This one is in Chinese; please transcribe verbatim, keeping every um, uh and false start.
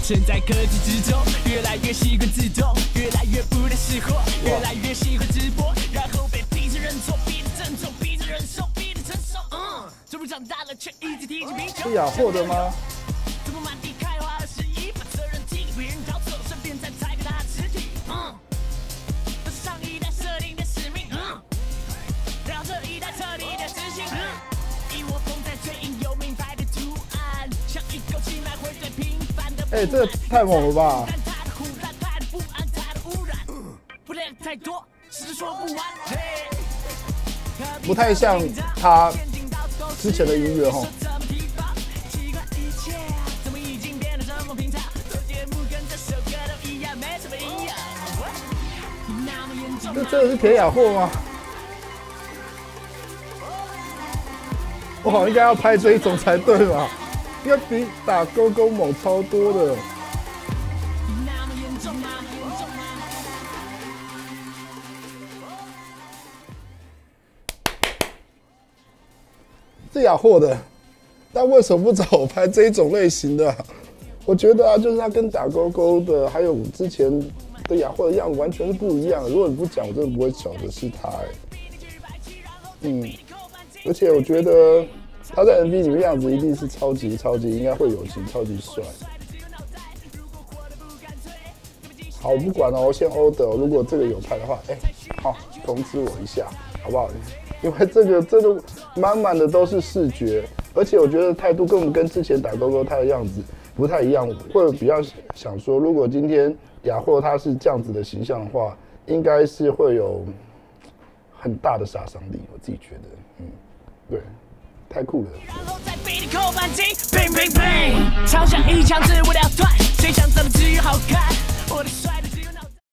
身在科技之中，越来越习惯自动，越来越不太识货，越来越喜欢直播，然后被逼着认错，逼着郑重，逼着忍受，逼着承受。嗯，终于长大了，却一直提起贫穷。 是雅货的吗？ 怎么满地开花的诗意，把责任踢给别人找错，顺便再踩个他的尸体。嗯，这是上一代设定的使命。嗯，让这一代彻底的执行。嗯，一窝蜂在追引有名牌的图案，像一口气买回最平凡的。 哎，这太猛了吧！不太像他之前的音乐哈。这真的是铁雅货吗？我好像应该要拍这一种才对吧？应该比打勾勾猛超多的。是雅货的，但为什么不找我拍这一种类型的、啊？我觉得啊，就是它跟打勾勾的，还有之前的雅货的样子完全是不一样的。如果你不讲，我真的不会晓得是他、欸。嗯，而且我觉得他在 M V 里面样子一定是超级超级应该会有型，超级帅。好，我不管了，我先 order。如果这个有拍的话，哎、欸，好，通知我一下，好不好？因为这个真的满满的都是视觉，而且我觉得态度根本跟之前打勾勾他的样子不太一样，会比较想说，如果今天雅货他是这样子的形象的话，应该是会有很大的杀伤力，我自己觉得，嗯，对，太酷了。然后再逼你扣扳机，砰砰砰，敲响一枪之